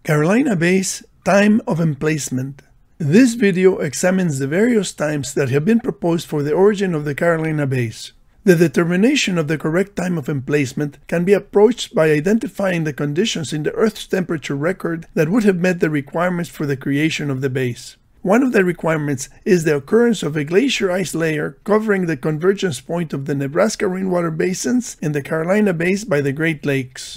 Carolina Bays Time of Emplacement. This video examines the various times that have been proposed for the origin of the Carolina Bays. The determination of the correct time of emplacement can be approached by identifying the conditions in the Earth's temperature record that would have met the requirements for the creation of the bays. One of the requirements is the occurrence of a glacier ice layer covering the convergence point of the Nebraska rainwater basins and the Carolina Bays by the Great Lakes.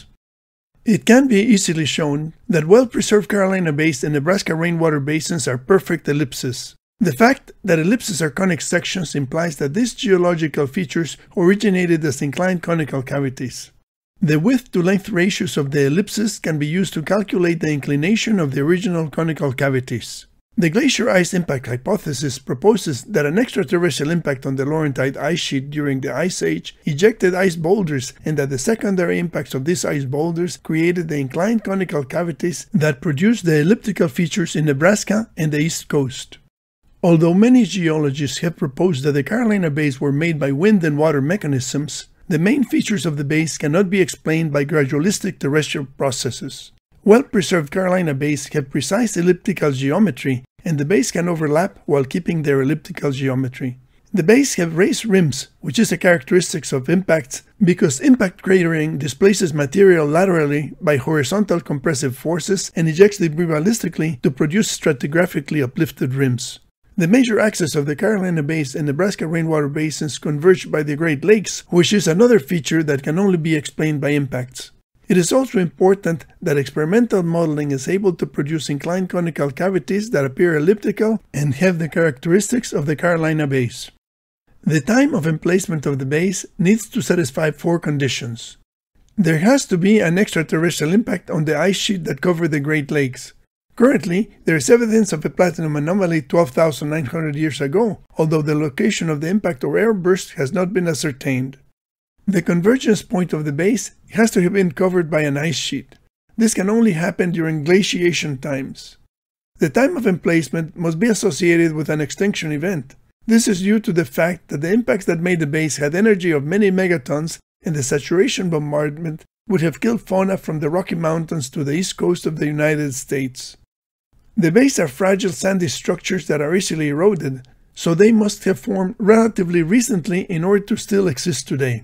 It can be easily shown that well-preserved Carolina Bays and Nebraska rainwater basins are perfect ellipses. The fact that ellipses are conic sections implies that these geological features originated as inclined conical cavities. The width-to-length ratios of the ellipses can be used to calculate the inclination of the original conical cavities. The glacier ice impact hypothesis proposes that an extraterrestrial impact on the Laurentide ice sheet during the Ice Age ejected ice boulders, and that the secondary impacts of these ice boulders created the inclined conical cavities that produced the elliptical features in Nebraska and the East Coast. Although many geologists have proposed that the Carolina Bays were made by wind and water mechanisms, the main features of the bays cannot be explained by gradualistic terrestrial processes. Well-preserved Carolina Bays have precise elliptical geometry, and the bays can overlap while keeping their elliptical geometry. The bays have raised rims, which is a characteristic of impacts because impact cratering displaces material laterally by horizontal compressive forces and ejects debris ballistically to produce stratigraphically uplifted rims. The major axes of the Carolina Bays and Nebraska rainwater basins converge by the Great Lakes, which is another feature that can only be explained by impacts. It is also important that experimental modeling is able to produce inclined conical cavities that appear elliptical and have the characteristics of the Carolina Bays. The time of emplacement of the bays needs to satisfy four conditions. There has to be an extraterrestrial impact on the ice sheet that covered the Great Lakes. Currently, there is evidence of a platinum anomaly 12,900 years ago, although the location of the impact or airburst has not been ascertained. The convergence point of the bays has to have been covered by an ice sheet. This can only happen during glaciation times. The time of emplacement must be associated with an extinction event. This is due to the fact that the impacts that made the bays had energy of many megatons, and the saturation bombardment would have killed fauna from the Rocky Mountains to the east coast of the United States. The bays are fragile sandy structures that are easily eroded, so they must have formed relatively recently in order to still exist today.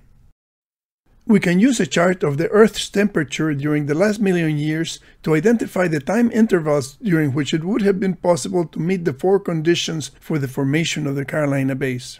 We can use a chart of the Earth's temperature during the last million years to identify the time intervals during which it would have been possible to meet the four conditions for the formation of the Carolina Bays.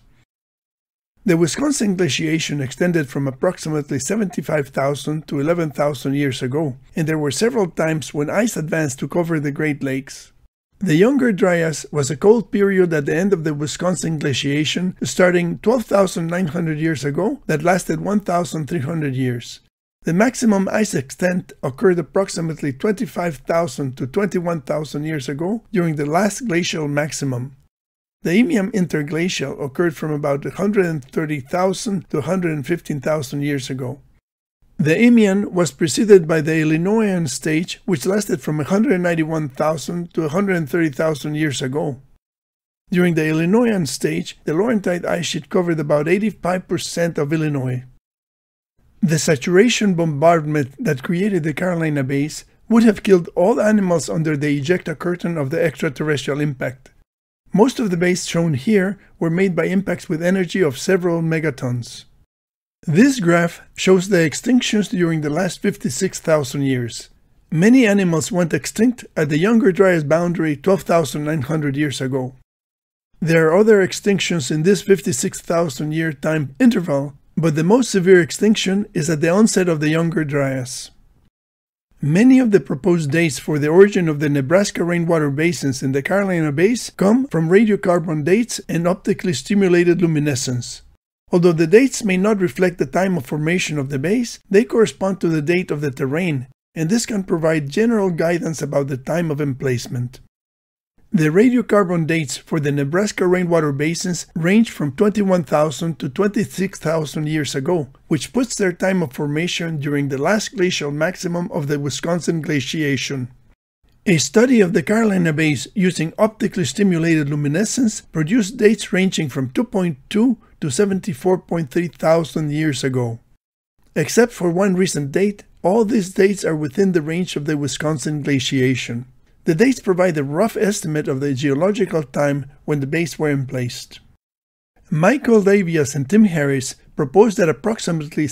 The Wisconsin glaciation extended from approximately 75,000 to 11,000 years ago, and there were several times when ice advanced to cover the Great Lakes. The Younger Dryas was a cold period at the end of the Wisconsin glaciation starting 12,900 years ago that lasted 1,300 years. The maximum ice extent occurred approximately 25,000 to 21,000 years ago during the last glacial maximum. The Eemian interglacial occurred from about 130,000 to 115,000 years ago. The Eemian was preceded by the Illinoisan stage, which lasted from 191,000 to 130,000 years ago. During the Illinoisan stage, the Laurentide ice sheet covered about 85% of Illinois. The saturation bombardment that created the Carolina Bays would have killed all animals under the ejecta curtain of the extraterrestrial impact. Most of the bays shown here were made by impacts with energy of several megatons. This graph shows the extinctions during the last 56,000 years. Many animals went extinct at the Younger Dryas boundary 12,900 years ago. There are other extinctions in this 56,000 year time interval, but the most severe extinction is at the onset of the Younger Dryas. Many of the proposed dates for the origin of the Nebraska rainwater basins and the Carolina Bays come from radiocarbon dates and optically stimulated luminescence. Although the dates may not reflect the time of formation of the bays, they correspond to the date of the terrain, and this can provide general guidance about the time of emplacement. The radiocarbon dates for the Nebraska rainwater basins range from 21,000 to 26,000 years ago, which puts their time of formation during the last glacial maximum of the Wisconsin glaciation. A study of the Carolina Bays using optically stimulated luminescence produced dates ranging from 2.2 to 74.3 thousand years ago. Except for one recent date, all these dates are within the range of the Wisconsin glaciation. The dates provide a rough estimate of the geological time when the bays were emplaced. Michael Davias and Tim Harris proposed that approximately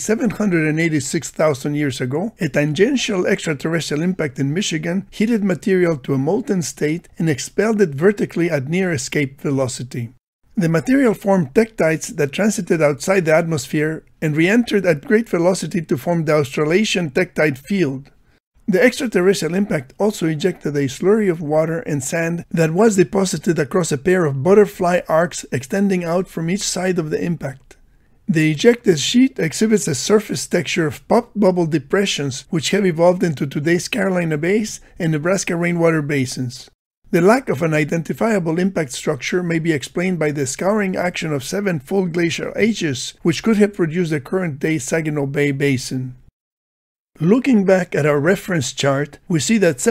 786,000 years ago, a tangential extraterrestrial impact in Michigan heated material to a molten state and expelled it vertically at near escape velocity. The material formed tektites that transited outside the atmosphere and re-entered at great velocity to form the Australasian tektite field. The extraterrestrial impact also ejected a slurry of water and sand that was deposited across a pair of butterfly arcs extending out from each side of the impact. The ejected sheet exhibits a surface texture of popped bubble depressions which have evolved into today's Carolina Bays and Nebraska rainwater basins. The lack of an identifiable impact structure may be explained by the scouring action of 7 full glacial ages, which could have produced the current-day Saginaw Bay Basin. Looking back at our reference chart, we see that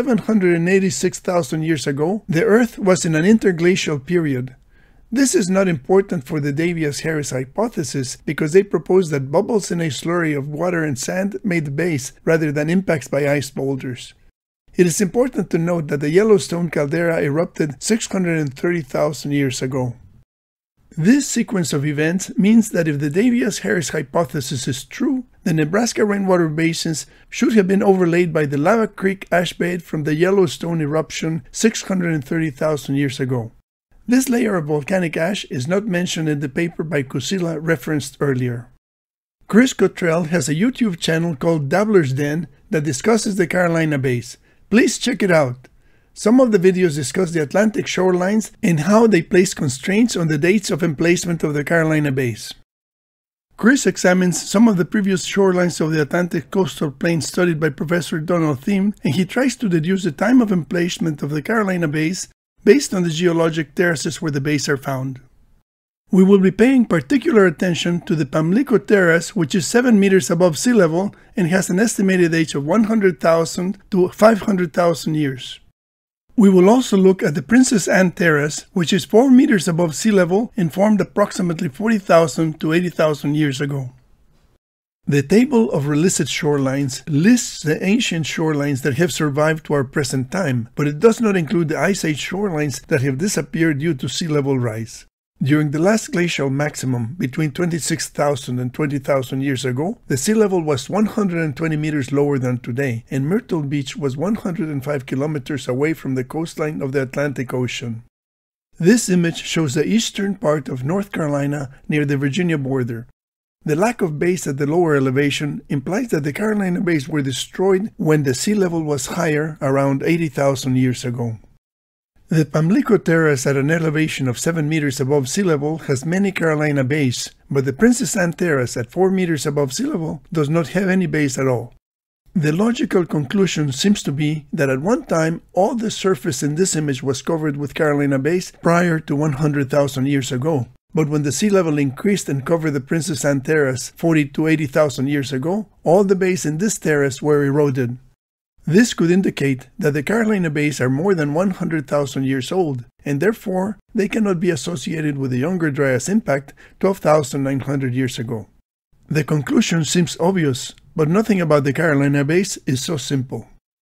786,000 years ago, the Earth was in an interglacial period. This is not important for the Davias-Harris hypothesis because they propose that bubbles in a slurry of water and sand made the bays rather than impacts by ice boulders. It is important to note that the Yellowstone caldera erupted 630,000 years ago. This sequence of events means that if the Davias-Harris hypothesis is true, the Nebraska rainwater basins should have been overlaid by the Lava Creek ash bed from the Yellowstone eruption 630,000 years ago. This layer of volcanic ash is not mentioned in the paper by Kusila referenced earlier. Chris Cottrell has a YouTube channel called Dabbler's Den that discusses the Carolina Bays. Please check it out. Some of the videos discuss the Atlantic shorelines and how they place constraints on the dates of emplacement of the Carolina Bays. Chris examines some of the previous shorelines of the Atlantic coastal plain studied by Professor Donald Thiem, and he tries to deduce the time of emplacement of the Carolina Bays based on the geologic terraces where the bays are found. We will be paying particular attention to the Pamlico Terrace, which is 7 meters above sea level and has an estimated age of 100,000 to 500,000 years. We will also look at the Princess Anne Terrace, which is 4 meters above sea level and formed approximately 40,000 to 80,000 years ago. The table of relisted shorelines lists the ancient shorelines that have survived to our present time, but it does not include the Ice Age shorelines that have disappeared due to sea level rise. During the last glacial maximum, between 26,000 and 20,000 years ago, the sea level was 120 meters lower than today, and Myrtle Beach was 105 kilometers away from the coastline of the Atlantic Ocean. This image shows the eastern part of North Carolina near the Virginia border. The lack of bays at the lower elevation implies that the Carolina Bays were destroyed when the sea level was higher, around 80,000 years ago. The Pamlico Terrace at an elevation of 7 meters above sea level has many Carolina bays, but the Princess Anne Terrace at 4 meters above sea level does not have any bays at all. The logical conclusion seems to be that at one time all the surface in this image was covered with Carolina bays prior to 100,000 years ago, but when the sea level increased and covered the Princess Anne Terrace 40 to 80,000 years ago, all the bays in this terrace were eroded. This could indicate that the Carolina Bays are more than 100,000 years old, and therefore they cannot be associated with the Younger Dryas impact 12,900 years ago. The conclusion seems obvious, but nothing about the Carolina Bays is so simple.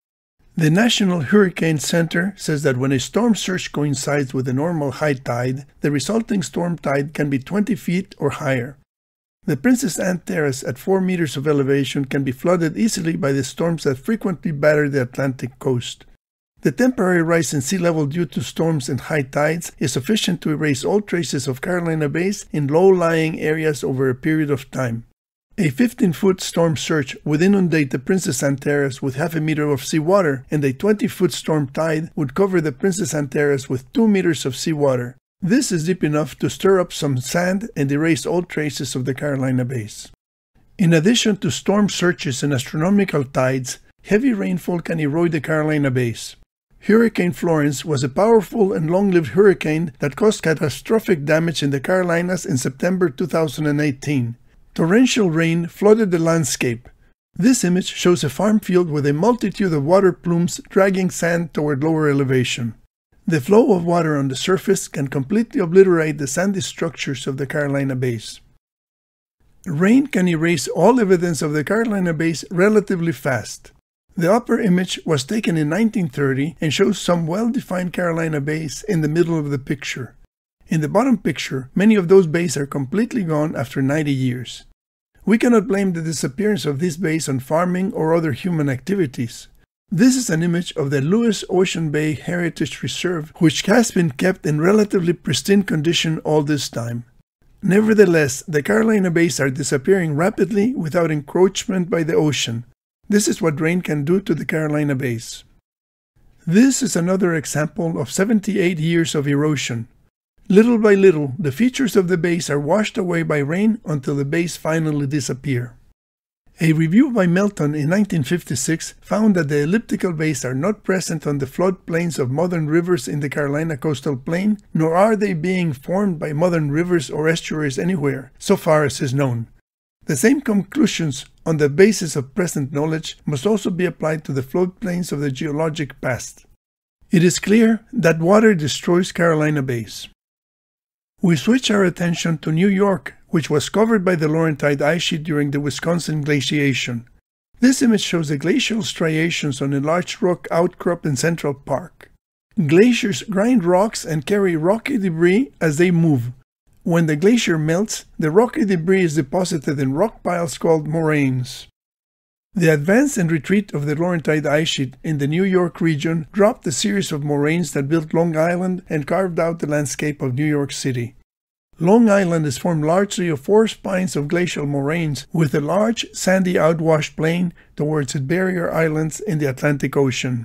The National Hurricane Center says that when a storm surge coincides with a normal high tide, the resulting storm tide can be 20 feet or higher. The Princess Anne Terrace at 4 meters of elevation can be flooded easily by the storms that frequently batter the Atlantic coast. The temporary rise in sea level due to storms and high tides is sufficient to erase all traces of Carolina Bays in low-lying areas over a period of time. A 15-foot storm surge would inundate the Princess Anne Terrace with half a meter of seawater, and a 20-foot storm tide would cover the Princess Anne Terrace with 2 meters of seawater. This is deep enough to stir up some sand and erase all traces of the Carolina Bays. In addition to storm surges and astronomical tides, heavy rainfall can erode the Carolina Bays. Hurricane Florence was a powerful and long-lived hurricane that caused catastrophic damage in the Carolinas in September 2018. Torrential rain flooded the landscape. This image shows a farm field with a multitude of water plumes dragging sand toward lower elevation. The flow of water on the surface can completely obliterate the sandy structures of the Carolina Bays. Rain can erase all evidence of the Carolina Bays relatively fast. The upper image was taken in 1930 and shows some well-defined Carolina bays in the middle of the picture. In the bottom picture, many of those bays are completely gone after 90 years. We cannot blame the disappearance of these bays on farming or other human activities. This is an image of the Lewis Ocean Bay Heritage Reserve, which has been kept in relatively pristine condition all this time. Nevertheless, the Carolina Bays are disappearing rapidly without encroachment by the ocean. This is what rain can do to the Carolina Bays. This is another example of 78 years of erosion. Little by little, the features of the bays are washed away by rain until the bays finally disappear. A review by Melton in 1956 found that the elliptical bays are not present on the floodplains of modern rivers in the Carolina coastal plain, nor are they being formed by modern rivers or estuaries anywhere, so far as is known. The same conclusions on the basis of present knowledge must also be applied to the floodplains of the geologic past. It is clear that water destroys Carolina bays. We switch our attention to New York, which was covered by the Laurentide ice sheet during the Wisconsin glaciation. This image shows the glacial striations on a large rock outcrop in Central Park. Glaciers grind rocks and carry rocky debris as they move. When the glacier melts, the rocky debris is deposited in rock piles called moraines. The advance and retreat of the Laurentide ice sheet in the New York region dropped a series of moraines that built Long Island and carved out the landscape of New York City. Long Island is formed largely of 4 spines of glacial moraines with a large sandy outwash plain towards its barrier islands in the Atlantic Ocean.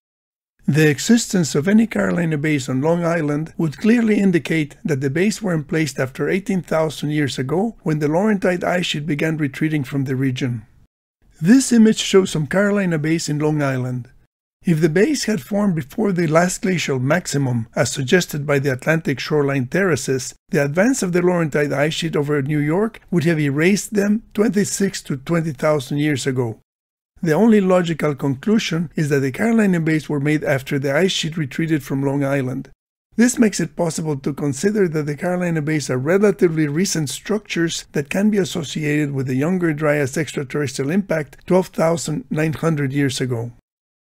The existence of any Carolina bays on Long Island would clearly indicate that the bays were emplaced after 18,000 years ago when the Laurentide ice sheet began retreating from the region. This image shows some Carolina bays in Long Island. If the bays had formed before the last glacial maximum, as suggested by the Atlantic shoreline terraces, the advance of the Laurentide ice sheet over New York would have erased them 26 to 20,000 years ago. The only logical conclusion is that the Carolina bays were made after the ice sheet retreated from Long Island. This makes it possible to consider that the Carolina bays are relatively recent structures that can be associated with the Younger Dryas extraterrestrial impact 12,900 years ago.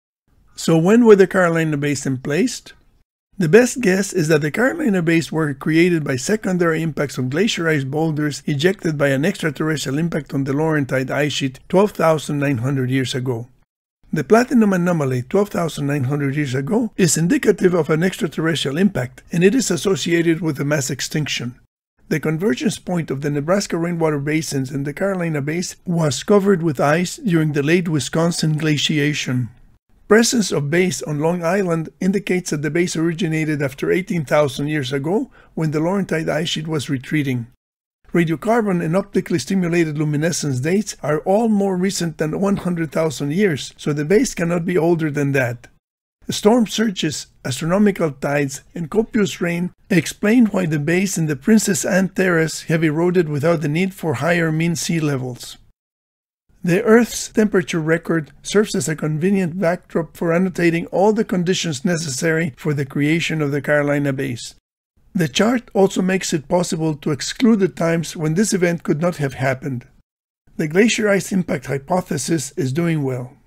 So when were the Carolina bays emplaced? The best guess is that the Carolina bays were created by secondary impacts of glacier ice boulders ejected by an extraterrestrial impact on the Laurentide ice sheet 12,900 years ago. The Platinum Anomaly 12,900 years ago is indicative of an extraterrestrial impact, and it is associated with a mass extinction. The convergence point of the Nebraska rainwater basins and the Carolina bays was covered with ice during the late Wisconsin glaciation. Presence of bays on Long Island indicates that the bays originated after 18,000 years ago when the Laurentide ice sheet was retreating. Radiocarbon and optically stimulated luminescence dates are all more recent than 100,000 years, so the bays cannot be older than that. Storm surges, astronomical tides, and copious rain explain why the bays in the Princess Anne Terrace have eroded without the need for higher mean sea levels. The Earth's temperature record serves as a convenient backdrop for annotating all the conditions necessary for the creation of the Carolina bays. The chart also makes it possible to exclude the times when this event could not have happened. The glacier ice impact hypothesis is doing well.